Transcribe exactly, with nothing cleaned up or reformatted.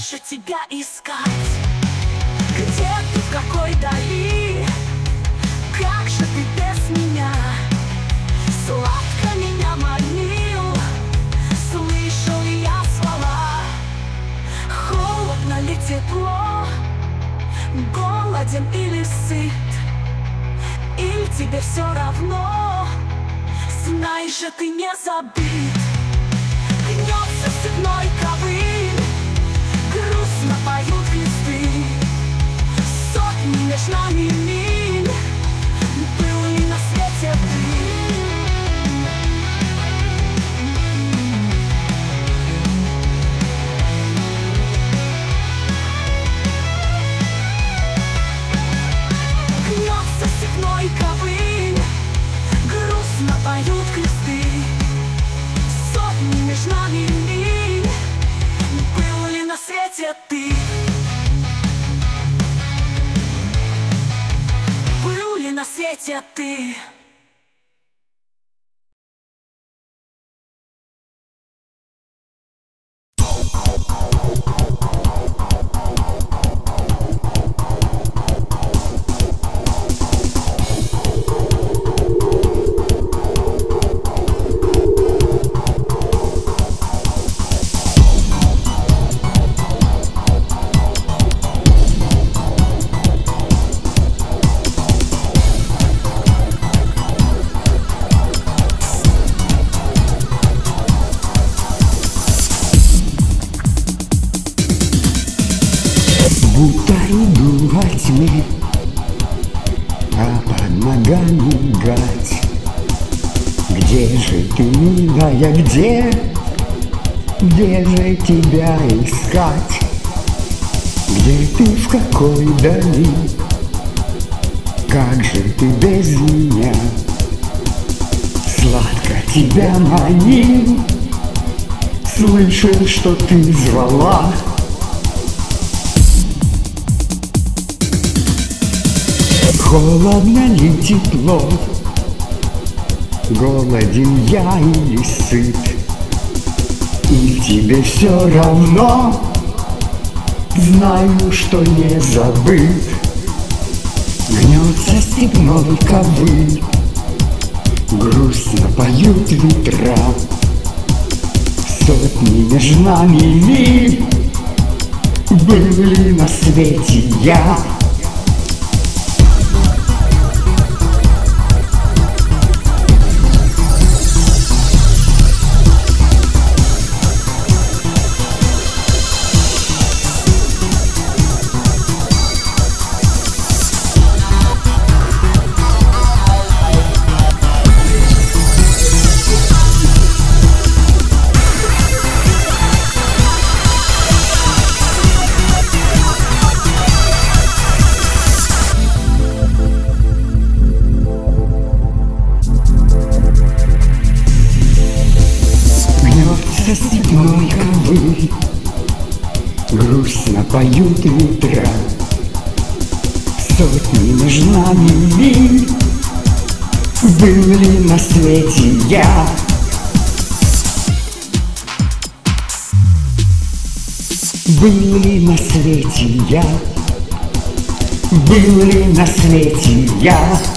дальше тебя искать? Где ты, в какой дали? Как же ты без меня? Сладко меня манил, слышал я слова. Холодно ли тепло? Голоден или сыт? Или тебе все равно? Знай же, ты не забит. Гнется степной ковыль, грустно поют листы. Сотни между нами миль, был ли на свете ты? Гнется степной ковыль, грустно поют кресты. Сотни между нами миль, был ли на свете ты? Был ли на свете ты? Будто иду во тьме, а под ногами гать. Где же ты, милая, где? Где же тебя искать? Где ты, в какой дали? Как же ты без меня? Сладко тебя манил, слышал, что ты звала. Холодно ли тепло? Голоден я или сыт? И тебе все равно? Знаю, что не забыт. Гнется степной ковыль, грустно поют ветра. Сотни между нами миль, был ли на свете я? Степной ковыль, грустно поют ветра. Сотни между нами миль, был ли на свете я? Был ли на свете я? Был ли на свете я?